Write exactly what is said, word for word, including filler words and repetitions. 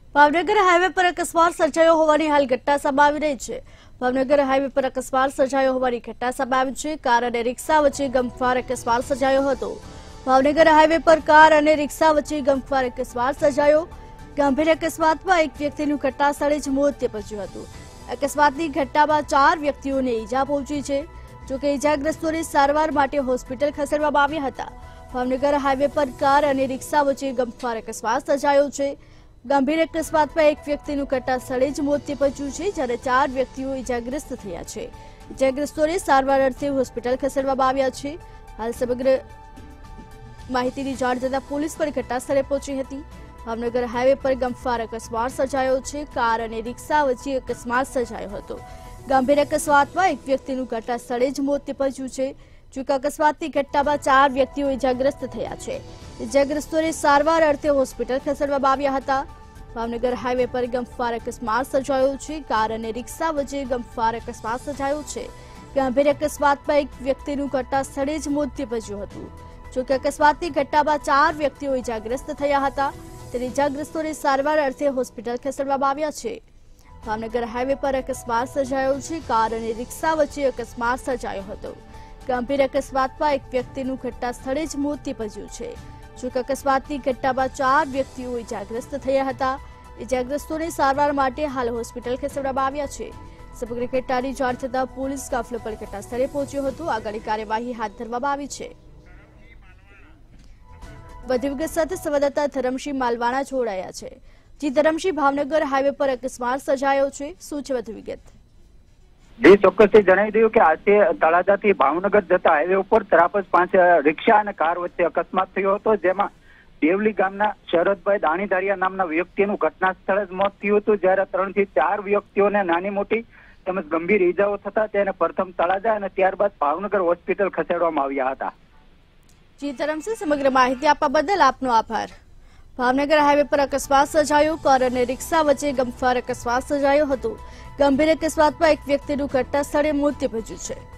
Bhavnagar highway પર અકસ્માત સર્જાયો હોવાની હાલ ઘટના સામે આવી રહી છે। ભાવનગર હાઈવે પર અકસ્માત સર્જાયો હોવાની ઘટના સામે આવી છે। કાર અને રિક્ષા વચ્ચે ગમખ્વાર અકસ્માત સર્જાયો હતો। ભાવનગર હાઈવે પર કાર અને રિક્ષા વચ્ચે ગમખ્વાર અકસ્માત સર્જાયો। ગંભીર અકસ્માતમાં એક વ્યક્તિનું ઘટના સ્થળે જ મોત નીપજ્યું હતું। અકસ્માતની ઘટનામાં ચાર વ્યક્તિઓને ઈજા પહોંચી છે, જોકે ઈજાગ્રસ્તોને સારવાર માટે હોસ્પિટલ ખસેડવામાં આવ્યા હતા। ભાવનગર હાઈવે પર કાર અને રિક્ષા વચ્ચે ગમખ્વાર અકસ્માત સર્જાયો છે। ગંભીર અકસ્માતમાં એક વ્યક્તિનું ઘટના સ્થળે જ મોત નીપજ્યું છે, જ્યારે ચાર વ્યક્તિઓ ઈજાગ્રસ્ત થયા છે। ઈજાગ્રસ્તોને સારવાર અર્થે હોસ્પિટલ ખસેડવામાં આવ્યા છે। હાલ સમગ્ર માહિતીની જાણ થતાં પોલીસ પણ ઘટના સ્થળે પહોંચી હતી। ભાવનગર હાઈવે પર ગમખ્વાર અકસ્માત સર્જાયો છે। કાર અને રિક્ષા વચ્ચે અકસ્માત સર્જાયો હતો। ગંભીર અકસ્માતમાં એક વ્યક્તિનું ઘટના સ્થળે જ મોત નીપજ્યું છે, જોકે અકસ્માતની ઘટનામાં ચાર વ્યક્તિઓ ઈજાગ્રસ્ત થયા છે। ઈજાગ્રસ્તોને સારવાર અર્થે હોસ્પિટલ ખસેડવામાં આવ્યા હતા। ભાવનગર હાઈવે પર ગમખ્વાર અકસ્માત સર્જાયો છે। કાર અને રિક્ષા વચ્ચે ગમખ્વાર અકસ્માત સર્જાયો છે। ગંભીર અકસ્માતમાં એક વ્યક્તિનું ઘટના સ્થળે જ મોત નીપજ્યું હતું, જોકે અકસ્માતની ઘટનામાં ચાર વ્યક્તિઓ ઈજાગ્રસ્ત થયા હતા। ત્યારે ઈજાગ્રસ્તોને સારવાર અર્થે હોસ્પિટલ ખસેડવામાં આવ્યા છે। ભાવનગર હાઈવે પર અકસ્માત સર્જાયો છે। કાર અને રિક્ષા વચ્ચે અકસ્માત સર્જાયો હતો। ગંભીર અકસ્માતમાં એક વ્યક્તિનું ઘટના સ્થળે જ મોત નીપજ્યું છે, જોકે અકસ્માતની ઘટનામાં ચાર વ્યક્તિઓ ઈજાગ્રસ્ત થયા હતા। ઈજાગ્રસ્તોને સારવાર માટે હાલ હોસ્પિટલ ખસેડવામાં આવ્યા છે। સમગ્ર ઘટનાની જાણ થતાં પોલીસ કાફલો પણ ઘટના સ્થળે પહોંચ્યો હતો। આગળની કાર્યવાહી હાથ ધરવામાં આવી છે। વધુ વિગત સાથે સંવાદદાતા ધરમસિંહ માલવાણા જોડાયા છે। જી ધરમસિંહ, ભાવનગર હાઈવે પર અકસ્માત સર્જાયો છે, શું છે વધુ વિગત? જી ચોક્કસથી જણાવી દઉં કે આજે તળાજાથી ભાવનગર જતા હાઈવે ઉપર ત્રાપજ પાંચ રિક્ષા અને કાર વચ્ચે અકસ્માત થયો હતો, જેમાં દેવલી ગામના શરદભાઈ દાણીધારિયા નામના વ્યક્તિનું ઘટના સ્થળે જ મોત થયું હતું, જ્યારે ત્રણ થી ચાર વ્યક્તિઓને નાની મોટી તેમજ ગંભીર ઈજાઓ થતા તેને પ્રથમ તળાજા અને ત્યારબાદ ભાવનગર હોસ્પિટલ ખસેડવામાં આવ્યા હતા। જી ધરમસિંહ, સમગ્ર માહિતી આપવા બદલ આપનો આભાર। ભાવનગર હાઈવે પર અકસ્માત સર્જાયો। કાર અને રિક્ષા વચ્ચે ગમખ્વાર અકસ્માત સર્જાયો હતો। ગંભીર અકસ્માતમાં એક વ્યક્તિનું ઘટના સ્થળે મોત નીપજ્યું છે।